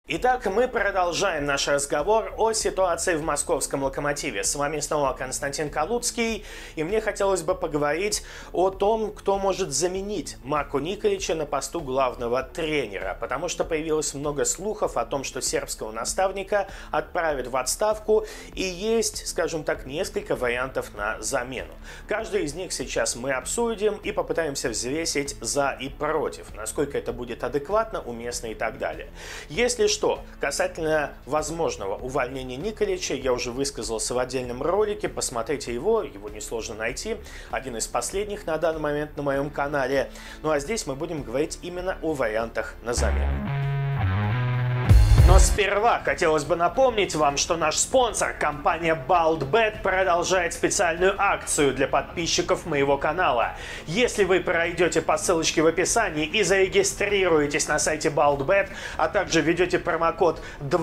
Итак, мы продолжаем наш разговор о ситуации в московском «Локомотиве». С вами снова Константин Калуцкий, и мне хотелось бы поговорить о том, кто может заменить Марко Николича на посту главного тренера, потому что появилось много слухов о том, что сербского наставника отправят в отставку, и есть, скажем так, несколько вариантов на замену. Каждый из них сейчас мы обсудим и попытаемся взвесить за и против, насколько это будет адекватно, уместно и так далее. Если что, касательно возможного увольнения Николича, я уже высказался в отдельном ролике, посмотрите его несложно найти, один из последних на данный момент на моем канале. Ну а здесь мы будем говорить именно о вариантах на замену. Но сперва хотелось бы напомнить вам, что наш спонсор, компания BaldBet, продолжает специальную акцию для подписчиков моего канала. Если вы пройдете по ссылочке в описании и зарегистрируетесь на сайте BaldBet, а также введете промокод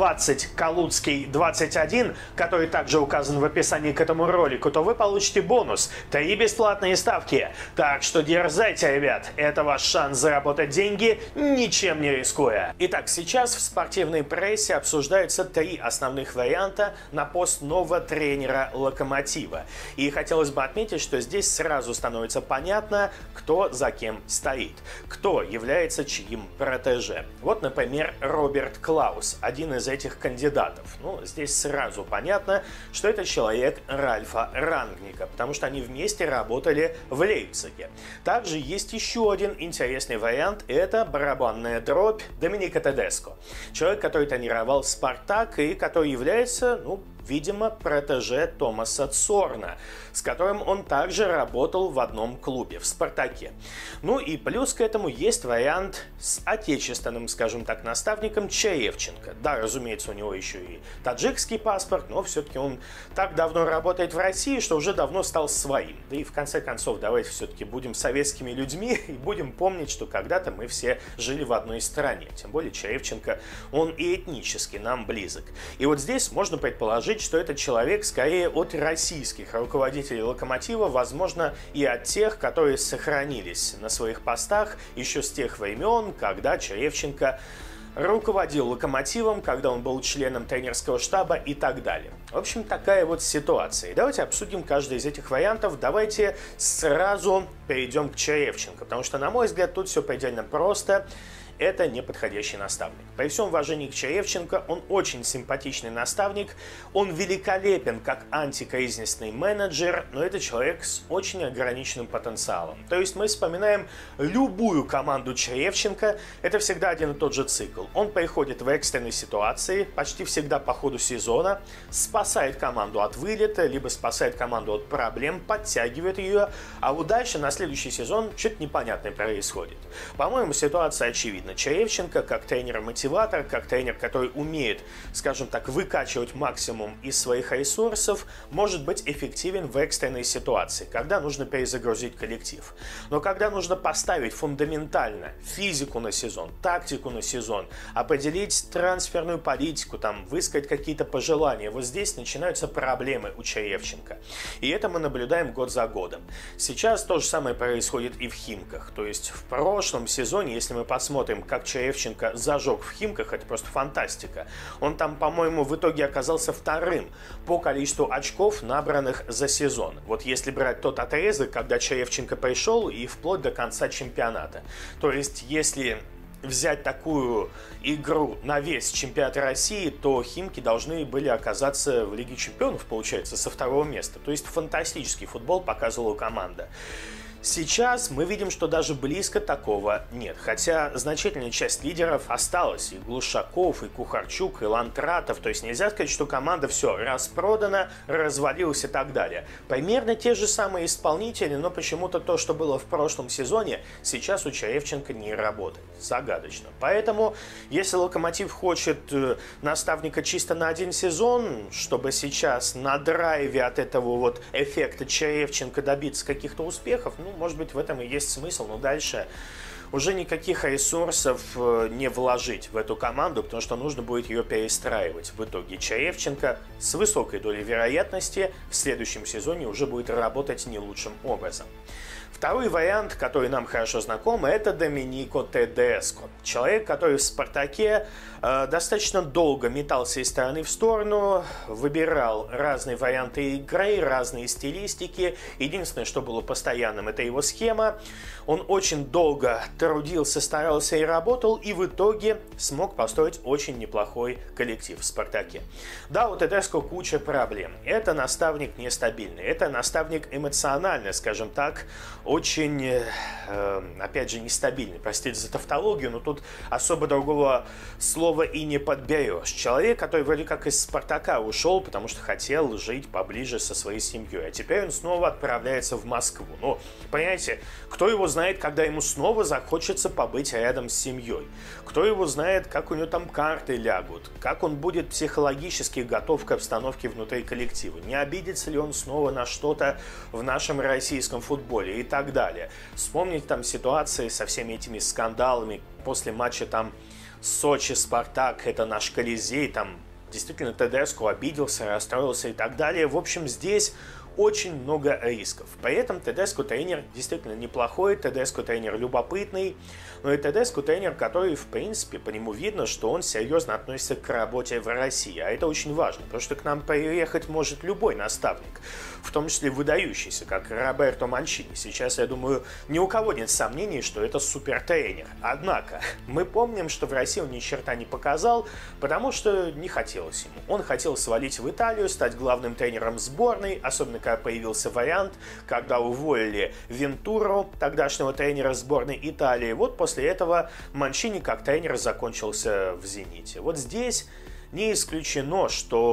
20Калуцкий21, который также указан в описании к этому ролику, то вы получите бонус – 3 бесплатные ставки. Так что дерзайте, ребят, это ваш шанс заработать деньги, ничем не рискуя. Итак, сейчас в спортивной прессе обсуждаются 3 основных варианта на пост нового тренера «Локомотива». И хотелось бы отметить, что здесь сразу становится понятно, кто за кем стоит, кто является чьим протеже. Вот, например, Роберт Клаус, один из этих кандидатов. Ну, здесь сразу понятно, что это человек Ральфа Рангника, потому что они вместе работали в Лейпциге. Также есть еще один интересный вариант, это барабанная дробь Доминика Тедеско. Человек, который тренировал «Спартак» и который является, видимо, протеже Томаса Цорна, с которым он также работал в одном клубе, в «Спартаке». Ну и плюс к этому есть вариант с отечественным, скажем так, наставником Черевченко. Да, разумеется, у него еще и таджикский паспорт, но все-таки он так давно работает в России, что уже давно стал своим. Да и в конце концов, давайте все-таки будем советскими людьми и будем помнить, что когда-то мы все жили в одной стране. Тем более Черевченко, он и этнически нам близок. И вот здесь можно предположить, что этот человек скорее от российских руководителей «Локомотива», возможно, и от тех, которые сохранились на своих постах еще с тех времен, когда Черевченко руководил «Локомотивом», когда он был членом тренерского штаба и так далее. В общем, такая вот ситуация. И давайте обсудим каждый из этих вариантов. Давайте сразу перейдем к Черевченко, потому что, на мой взгляд, тут все предельно просто. Это неподходящий наставник. При всем уважении к Черевченко, он очень симпатичный наставник, он великолепен как антикризисный менеджер, но это человек с очень ограниченным потенциалом. То есть мы вспоминаем любую команду Черевченко, это всегда один и тот же цикл. Он приходит в экстренной ситуации, почти всегда по ходу сезона, спасает команду от вылета, либо спасает команду от проблем, подтягивает ее, а вот дальше на следующий сезон что-то непонятное происходит. По-моему, ситуация очевидна. Черевченко как тренер-мотиватор, как тренер, который умеет, скажем так, выкачивать максимум из своих ресурсов, может быть эффективен в экстренной ситуации, когда нужно перезагрузить коллектив. Но когда нужно поставить фундаментально физику на сезон, тактику на сезон, определить трансферную политику, высказать какие-то пожелания, вот здесь начинаются проблемы у Черевченко. И это мы наблюдаем год за годом. Сейчас то же самое происходит и в Химках. То есть в прошлом сезоне, если мы посмотрим, как Черевченко зажег в Химках, это просто фантастика. Он там, по-моему, в итоге оказался вторым по количеству очков, набранных за сезон. Вот если брать тот отрезок, когда Черевченко пришел и вплоть до конца чемпионата. То есть, если взять такую игру на вес чемпионата России, то Химки должны были оказаться в Лиге чемпионов, получается, со 2-го места. То есть фантастический футбол показывала команда. Сейчас мы видим, что даже близко такого нет. Хотя значительная часть лидеров осталась. И Глушаков, и Кухарчук, и Лантратов. То есть нельзя сказать, что команда все распродана, развалилась и так далее. Примерно те же самые исполнители, но почему-то то, что было в прошлом сезоне, сейчас у Черевченко не работает. Загадочно. Поэтому, если «Локомотив» хочет наставника чисто на один сезон, чтобы сейчас на драйве от этого вот эффекта Черевченко добиться каких-то успехов, может быть, в этом и есть смысл, но дальше уже никаких ресурсов не вложить в эту команду, потому что нужно будет ее перестраивать. В итоге Черевченко с высокой долей вероятности в следующем сезоне уже будет работать не лучшим образом. Второй вариант, который нам хорошо знаком, это Доминико Тедеско. Человек, который в «Спартаке» Достаточно долго метался из стороны в сторону, выбирал разные варианты игры, разные стилистики. Единственное, что было постоянным, это его схема. Он очень долго трудился, старался и работал, и в итоге смог построить очень неплохой коллектив в «Спартаке». Да, у Тедеско куча проблем. Это наставник нестабильный, это наставник эмоциональный, скажем так, очень, опять же, нестабильный. Простите за тавтологию, но тут особо другого слова и не подберешь. Человек, который вроде как из «Спартака» ушел, потому что хотел жить поближе со своей семьей, а теперь он снова отправляется в Москву. Ну, понимаете, кто его знает, когда ему снова захочется побыть рядом с семьей? Кто его знает, как у него там карты лягут? Как он будет психологически готов к обстановке внутри коллектива? Не обидится ли он снова на что-то в нашем российском футболе и так далее? Вспомнить там ситуации со всеми этими скандалами после матча там Сочи, Спартак, это наш Колизей, там действительно Тедеско обиделся, расстроился и так далее. В общем, здесь очень много рисков. При этом Тедеско тренер действительно неплохой, Тедеско тренер любопытный, но и Тедеско тренер, который, в принципе, по нему видно, что он серьезно относится к работе в России. А это очень важно, потому что к нам приехать может любой наставник, в том числе выдающийся, как Роберто Манчини. Сейчас, я думаю, ни у кого нет сомнений, что это супертренер. Однако, мы помним, что в России он ни черта не показал, потому что не хотелось ему. Он хотел свалить в Италию, стать главным тренером сборной, особенно когда появился вариант, когда уволили Вентуру, тогдашнего тренера сборной Италии. Вот после этого Манчини как тренер закончился в «Зените». Вот здесь не исключено,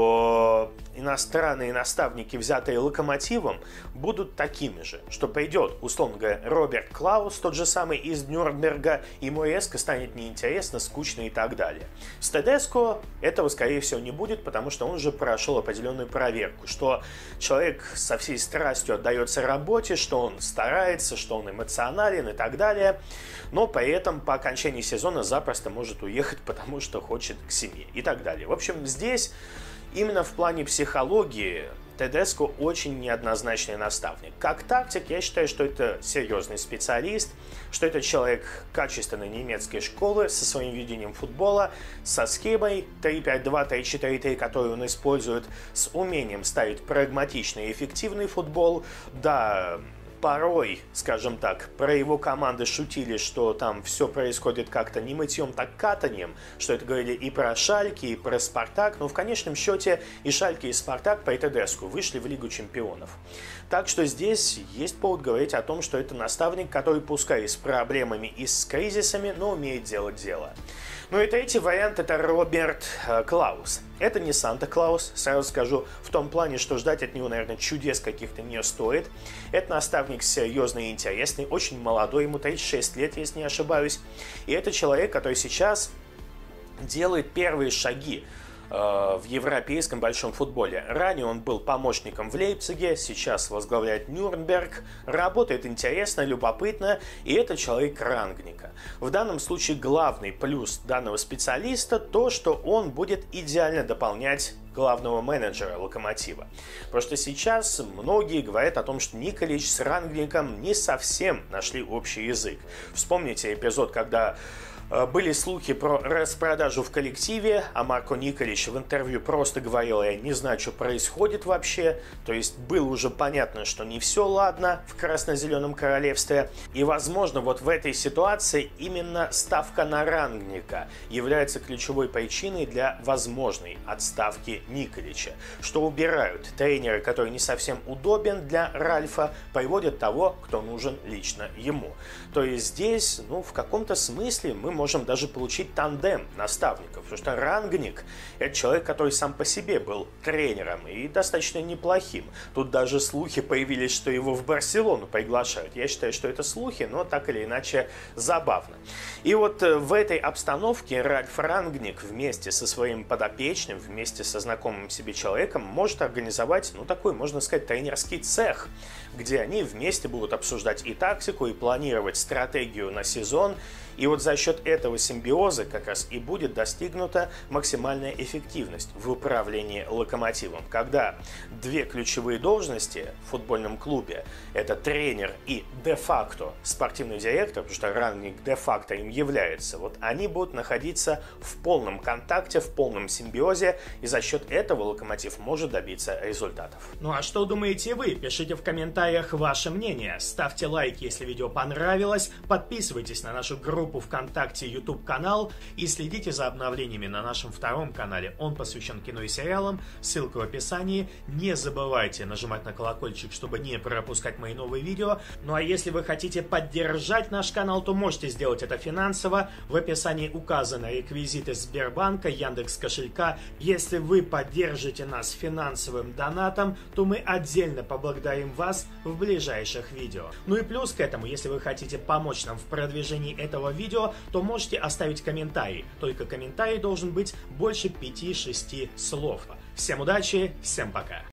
что иностранные наставники, взятые «Локомотивом», будут такими же, что придет, условно говоря, Роберт Клаус, тот же самый из Нюрнберга, и ему резко станет неинтересно, скучно и так далее. С Тедеско этого, скорее всего, не будет, потому что он уже прошел определенную проверку, что человек со всей страстью отдается работе, что он старается, что он эмоционален и так далее, но при этом по окончании сезона запросто может уехать, потому что хочет к семье и так далее. В общем, здесь именно в плане психологии Тедеско очень неоднозначный наставник. Как тактик, я считаю, что это серьезный специалист, что это человек качественной немецкой школы со своим видением футбола, со схемой 3-5-2, 3-4-3, которую он использует, с умением ставить прагматичный и эффективный футбол. Да, порой, скажем так, про его команды шутили, что там все происходит как-то не мытьем, так катанием, что это говорили и про Шальке, и про Спартак, но в конечном счете и Шальке, и Спартак по Тедеско вышли в Лигу чемпионов. Так что здесь есть повод говорить о том, что это наставник, который пускай и с проблемами, и с кризисами, но умеет делать дело. Ну и третий вариант – это Роберт Клаус. Это не Санта-Клаус, сразу скажу, в том плане, что ждать от него, наверное, чудес каких-то не стоит. Это наставник серьезный и интересный, очень молодой, ему 36 лет, если не ошибаюсь. И это человек, который сейчас делает первые шаги в европейском большом футболе. Ранее он был помощником в Лейпциге, сейчас возглавляет Нюрнберг, работает интересно, любопытно, и это человек рангника. В данном случае главный плюс данного специалиста то, что он будет идеально дополнять главного менеджера «Локомотива». Потому что сейчас многие говорят о том, что Николич с рангником не совсем нашли общий язык. Вспомните эпизод, когда были слухи про распродажу в коллективе, а Марко Николич в интервью просто говорил: я не знаю, что происходит вообще. То есть было уже понятно, что не все ладно в красно-зеленом королевстве. И, возможно, вот в этой ситуации именно ставка на рангника является ключевой причиной для возможной отставки Николича. Что убирают тренера, который не совсем удобен для Ральфа, приводят того, кто нужен лично ему. То есть здесь, в каком-то смысле мы можем даже получить тандем наставников, потому что рангник – это человек, который сам по себе был тренером и достаточно неплохим. Тут даже слухи появились, что его в Барселону приглашают. Я считаю, что это слухи, но так или иначе забавно. И вот в этой обстановке Ральф Рангник вместе со своим подопечным, вместе со знакомым себе человеком может организовать, такой, можно сказать, тренерский цех, где они вместе будут обсуждать и тактику, и планировать стратегию на сезон. И вот за счет этого симбиоза как раз и будет достигнута максимальная эффективность в управлении Локомотивом, когда две ключевые должности в футбольном клубе – это тренер и де-факто спортивный директор, потому что ранник де-факто им является, вот они будут находиться в полном контакте, в полном симбиозе, и за счет этого Локомотив может добиться результатов. Ну а что думаете вы? Пишите в комментариях ваше мнение, ставьте лайк, если видео понравилось, подписывайтесь на нашу группу ВКонтакте, YouTube-канал и следите за обновлениями на нашем втором канале. Он посвящен кино и сериалам, ссылка в описании. Не забывайте нажимать на колокольчик, чтобы не пропускать мои новые видео. Ну а если вы хотите поддержать наш канал, то можете сделать это финансово. В описании указаны реквизиты Сбербанка, Яндекс.Кошелька. Если вы поддержите нас финансовым донатом, то мы отдельно поблагодарим вас в ближайших видео. Ну и плюс к этому, если вы хотите помочь нам в продвижении этого видео, то можете оставить комментарий. Только комментарий должен быть больше 5-6 слов. Всем удачи, всем пока!